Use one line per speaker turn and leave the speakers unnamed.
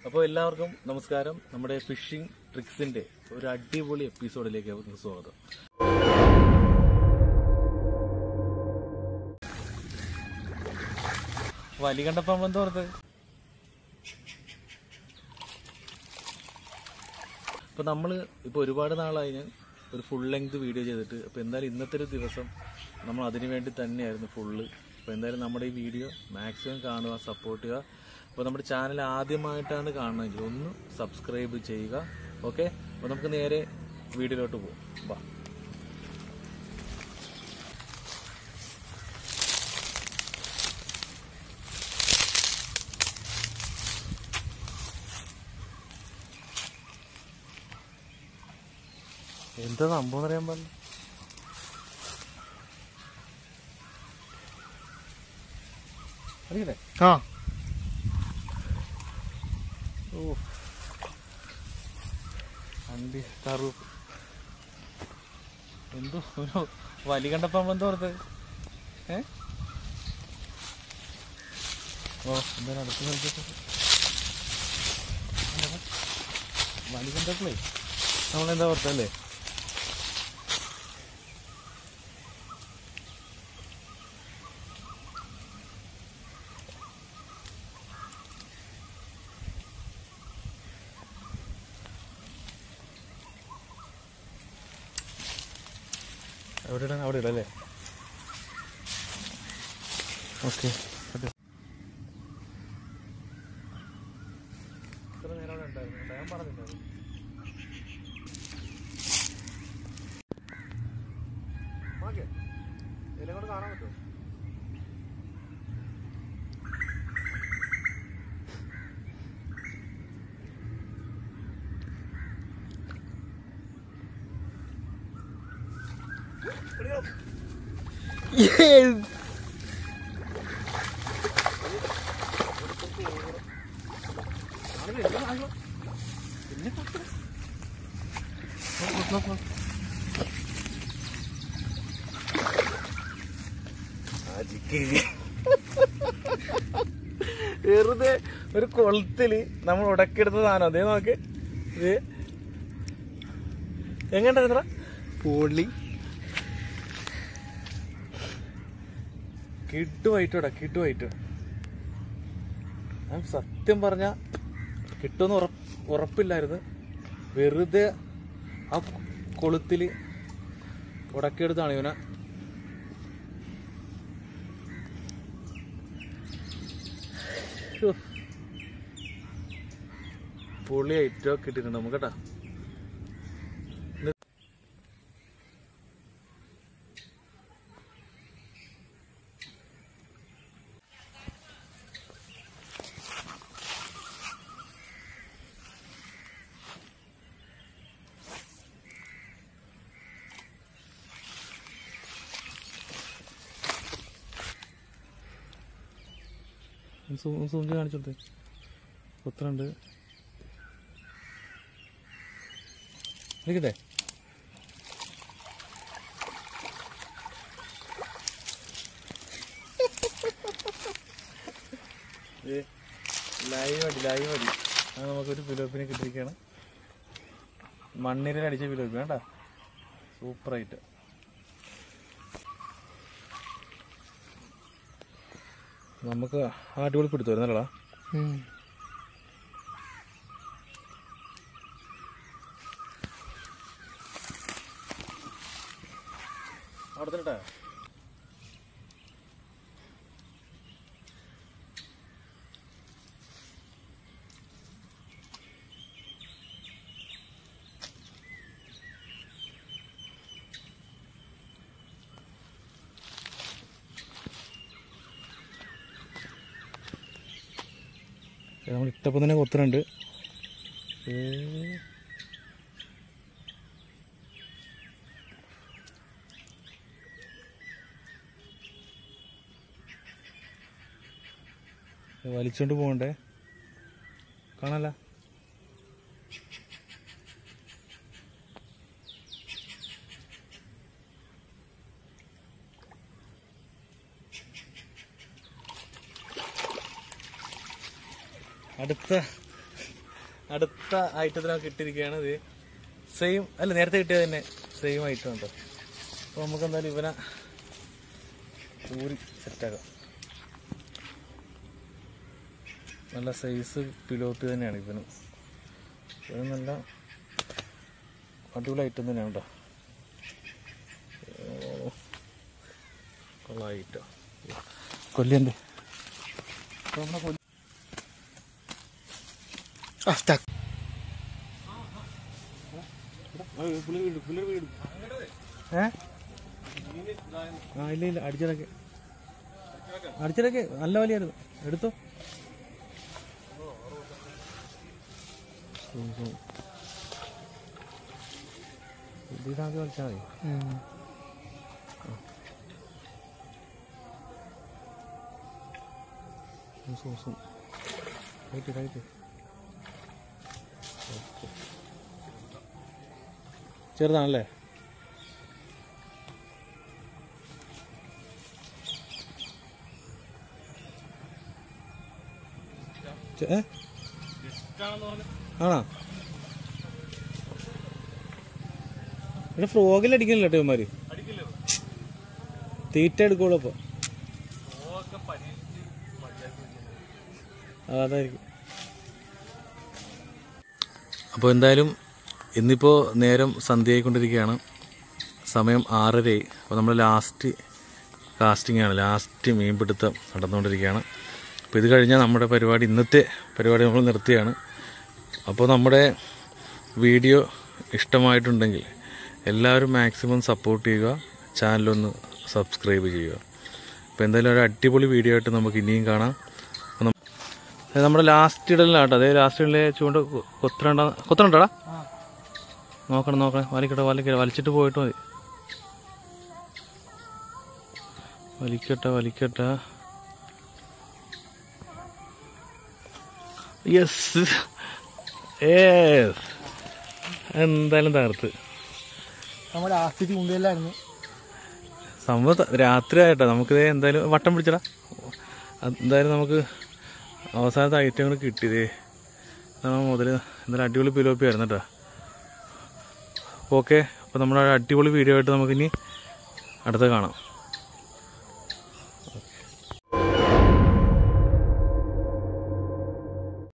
അപ്പോൾ എല്ലാവർക്കും നമസ്കാരം. നമ്മുടെ ഫിഷിംഗ് ട്രിക്സിന്റെ ഒരു അടിപൊളി എപ്പിസോഡിലേക്ക് അവർക്ക് സ്വാഗതം. വലി കണ്ടപ്പോ നമ്മളെന്താ പറഞ്ഞത്? അപ്പൊ നമ്മള് ഇപ്പൊ ഒരുപാട് നാളായി ഞാൻ ഒരു ഫുൾ ലെങ്ത് വീഡിയോ ചെയ്തിട്ട്. അപ്പൊ എന്തായാലും ഇന്നത്തെ ഒരു ദിവസം നമ്മൾ അതിനു വേണ്ടി തന്നെയായിരുന്നു ഫുള്ള്. അപ്പൊ എന്തായാലും നമ്മുടെ ഈ വീഡിയോ മാക്സിമം കാണുക, സപ്പോർട്ട് ചെയ്യുക. അപ്പോൾ നമ്മുടെ ചാനൽ ആദ്യമായിട്ടാണ് കാണണമെങ്കിൽ ഒന്ന് സബ്സ്ക്രൈബ് ചെയ്യുക. ഓക്കെ, അപ്പോൾ നമുക്ക് നേരെ വീഡിയോയിലോട്ട് പോകാം. വാ. എന്താ സംഭവം അറിയാൻ പറഞ്ഞു? അറിയില്ലേ? ആ, എന്തോ ഒരു വലി കണ്ടപ്പോ നമ്മളെന്തോ ഓർത്ത്? എന്താണ് അടുത്ത വലി കണ്ടപ്പോഴേ നമ്മളെന്താ ഓർത്തല്ലേ? അവിടെ ഇടല്ലേ? ഓക്കെ, ഇത്ര നേരം അവിടെ ഉണ്ടായിരുന്നു, ഞാൻ പറഞ്ഞില്ല. ഓക്കെ, ഇതിലും കൂടെ കാണാൻ പറ്റുമോ? വെറുതെ ഒരു കൊളത്തില് നമ്മൾ ഉടക്കെടുത്ത സാധനം. അതേ നോക്ക്, ഇത് എങ്ങനെയുണ്ടായിരുന്ന പൊളി കിട്ടുമായിട്ടോടാ, കിട്ടുമായിട്ട്. ഞാൻ സത്യം പറഞ്ഞ കിട്ടുമെന്ന് ഉറപ്പില്ലായിരുന്നു. വെറുതെ ആ കൊളുത്തില് ഉടക്കെടുത്താണ് ഇവനെ. പൊളിയായിട്ടൊക്കെ ഇട്ടിട്ടുണ്ട് നമുക്ക് കേട്ടാ. സൂം കാണിച്ചോട്ടെ, കൊത്തുന്നുണ്ട്. ഇരിക്കട്ടെ. ലൈവ് അടി അത് നമുക്കൊരു പിലോപ്പിനെ കിട്ടിയിരിക്കുകയാണ്. മണ്ണിരൽ അടിച്ച പിലോപ്പി വേണ്ട, സൂപ്പറായിട്ട്. നമുക്ക് അടിപൊളി പിടുത്തു വരുന്നല്ലടാ. അവിടെ തന്നെ നമ്മൾ ഇട്ടപ്പം തന്നെ കൊത്തുന്നുണ്ട്. വലിച്ചോണ്ട് പോകണ്ടേ, കാണാല. അടുത്ത അടുത്ത ഐറ്റത്തിനൊക്കെ ഇട്ടിരിക്കുകയാണ്. ഇത് സെയിം അല്ല, നേരത്തെ കിട്ടിയത് തന്നെ സെയിം ഐറ്റം ഉണ്ടോ. അപ്പോൾ നമുക്ക് എന്തായാലും ഇവനെ ഊരി സെറ്റാക്കാം. നല്ല സൈസ് പിലോപ്പി തന്നെയാണ് ഇവനും. ഇവനും നല്ല അടിപൊളി ഐറ്റം തന്നെയാണ് കേട്ടോ. കൊള്ളായിട്ടോ കൊല്ലിയൻ്റെ ഇല്ല അടിച്ചിടക്കെ നല്ല വലിയായിരുന്നു. എടുത്തോ. ഇതാക്കി കളിച്ചാൽ മതി. ചെറുതാണല്ലേ? ആണോ? ഇവിടെ ഫ്രോഗിലടിക്കണില്ല കേട്ടോ ഇവന്മാര്. തീറ്റ എടുക്കുള്ളൂ അപ്പൊ. അതായിരിക്കും. അപ്പോൾ എന്തായാലും ഇന്നിപ്പോൾ നേരം സന്ധ്യയായിക്കൊണ്ടിരിക്കുകയാണ്. സമയം 6:30. അപ്പോൾ നമ്മൾ ലാസ്റ്റ് കാസ്റ്റിംഗ് ആണ്, ലാസ്റ്റ് മീൻപിടുത്തം നടന്നുകൊണ്ടിരിക്കുകയാണ്. അപ്പോൾ ഇത് കഴിഞ്ഞാൽ നമ്മുടെ പരിപാടി, ഇന്നത്തെ പരിപാടി നമ്മൾ നിർത്തിയാണ്. അപ്പോൾ നമ്മുടെ വീഡിയോ ഇഷ്ടമായിട്ടുണ്ടെങ്കിൽ എല്ലാവരും മാക്സിമം സപ്പോർട്ട് ചെയ്യുക, ചാനലൊന്ന് സബ്സ്ക്രൈബ് ചെയ്യുക. അപ്പോൾ എന്തായാലും ഒരു അടിപൊളി വീഡിയോ ആയിട്ട് നമുക്ക് ഇനിയും കാണാം. നമ്മുടെ ലാസ്റ്റ് ഇടലിലാട്ടോ. അതേ ലാസ്റ്റ് ഇടലിലെ ചൂണ്ട കൊത്തണണ്ടാ. നോക്കണം വലിച്ചിട്ട് പോയിട്ട് മതി. വലിക്കട്ടെ. യെസ്, എന്തായാലും തകർത്ത്.
നമ്മുടെ ലാസ്റ്റ് ചൂണ്ടയിലായിരുന്നു
സംഭവം. രാത്രി ആയിട്ടോ. നമുക്കിത് എന്തായാലും വട്ടം പിടിച്ചടാ. എന്തായാലും നമുക്ക് അവസാനത്തെ ഐറ്റങ്ങൾ കിട്ടിയതേ മുതൽ. എന്തായാലും അടിപൊളി പിലോപ്പി ആയിരുന്നു കേട്ടോ. ഓക്കെ, അപ്പോൾ നമ്മുടെ അടിപൊളി വീഡിയോ ആയിട്ട് നമുക്കിനി അടുത്ത കാണാം.